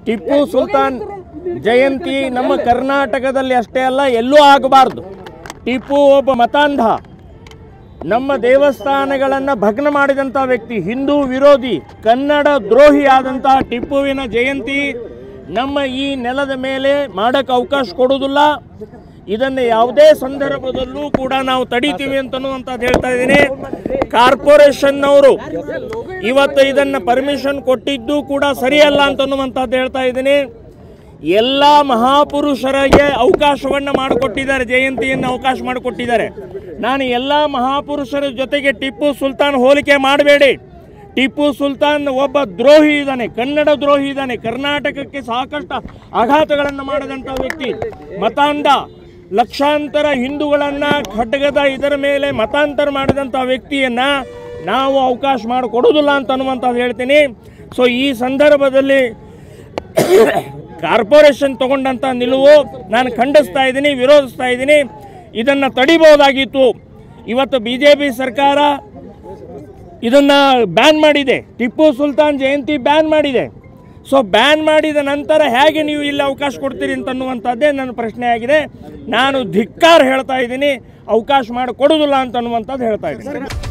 ಟಿಪ್ಪು ಸುಲ್ತಾನ್ ಜಯಂತಿ ನಮ್ಮ ಕರ್ನಾಟಕದಲ್ಲಿ ಅಷ್ಟೇ ಅಲ್ಲ, ಎಲ್ಲೂ ಆಗಬಾರ್ದು. ಟಿಪ್ಪು ಒಬ್ಬ ಮತಾಂಧ, ನಮ್ಮ ದೇವಸ್ಥಾನಗಳನ್ನು ಭಗ್ನ ಮಾಡಿದಂಥ ವ್ಯಕ್ತಿ, ಹಿಂದೂ ವಿರೋಧಿ, ಕನ್ನಡ ದ್ರೋಹಿ ಆದಂತಹ ಟಿಪ್ಪುವಿನ ಜಯಂತಿ ನಮ್ಮ ಈ ನೆಲದ ಮೇಲೆ ಮಾಡೋಕ್ಕೆ ಅವಕಾಶ ಕೊಡೋದಿಲ್ಲ. ಇದನ್ನು ಯಾವುದೇ ಸಂದರ್ಭದಲ್ಲೂ ಕೂಡ ನಾವು ತಡೀತೀವಿ ಅಂತನ್ನುವಂಥದ್ದು ಹೇಳ್ತಾ ಇದ್ದೀನಿ. ಕಾರ್ಪೊರೇಷನ್ನವರು ಇವತ್ತು ಇದನ್ನು ಪರ್ಮಿಷನ್ ಕೊಟ್ಟಿದ್ದು ಕೂಡ ಸರಿಯಲ್ಲ ಅಂತನ್ನುವಂಥದ್ದು ಹೇಳ್ತಾ ಇದ್ದೀನಿ. ಎಲ್ಲ ಮಹಾಪುರುಷರಿಗೆ ಅವಕಾಶವನ್ನು ಮಾಡಿಕೊಟ್ಟಿದ್ದಾರೆ, ಜಯಂತಿಯನ್ನು ಅವಕಾಶ ಮಾಡಿಕೊಟ್ಟಿದ್ದಾರೆ. ನಾನು ಎಲ್ಲ ಮಹಾಪುರುಷರ ಜೊತೆಗೆ ಟಿಪ್ಪು ಸುಲ್ತಾನ್ ಹೋಲಿಕೆ ಮಾಡಬೇಡಿ. ಟಿಪ್ಪು ಸುಲ್ತಾನ್ ಒಬ್ಬ ದ್ರೋಹಿ ಇದ್ದಾನೆ, ಕನ್ನಡ ದ್ರೋಹಿ ಇದ್ದಾನೆ, ಕರ್ನಾಟಕಕ್ಕೆ ಸಾಕಷ್ಟು ಆಘಾತಗಳನ್ನು ಮಾಡಿದಂಥ ವ್ಯಕ್ತಿ, ಮತಾಂಧ, ಲಕ್ಷಾಂತರ ಹಿಂದೂಗಳನ್ನು ಖಡ್ಗದ ಇದರ ಮೇಲೆ ಮತಾಂತರ ಮಾಡಿದಂಥ ವ್ಯಕ್ತಿಯನ್ನು ನಾವು ಅವಕಾಶ ಮಾಡಿಕೊಡೋದಿಲ್ಲ ಅಂತ ಅನ್ನುವಂಥದ್ದು ಹೇಳ್ತೀನಿ. ಸೊ ಈ ಸಂದರ್ಭದಲ್ಲಿ ಕಾರ್ಪೊರೇಷನ್ ತಗೊಂಡಂಥ ನಿಲುವು ನಾನು ಖಂಡಿಸ್ತಾ ಇದ್ದೀನಿ, ವಿರೋಧಿಸ್ತಾ ಇದ್ದೀನಿ. ಇದನ್ನು ತಡಿಬಹುದಾಗಿತ್ತು. ಇವತ್ತು BJP ಸರ್ಕಾರ ಇದನ್ನು ಬ್ಯಾನ್ ಮಾಡಿದೆ, ಟಿಪ್ಪು ಸುಲ್ತಾನ್ ಜಯಂತಿ ಬ್ಯಾನ್ ಮಾಡಿದೆ. ಸೊ ಬ್ಯಾನ್ ಮಾಡಿದ ನಂತರ ಹೇಗೆ ನೀವು ಇಲ್ಲಿ ಅವಕಾಶ ಕೊಡ್ತೀರಿ ಅಂತನ್ನುವಂಥದ್ದೇ ನನ್ನ ಪ್ರಶ್ನೆ ಆಗಿದೆ. ನಾನು ಧಿಕ್ಕಾರ ಹೇಳ್ತಾ ಇದ್ದೀನಿ, ಅವಕಾಶ ಮಾಡಿಕೊಡೋದಿಲ್ಲ ಅಂತನ್ನುವಂಥದ್ದು ಹೇಳ್ತಾ ಇದ್ದೀನಿ.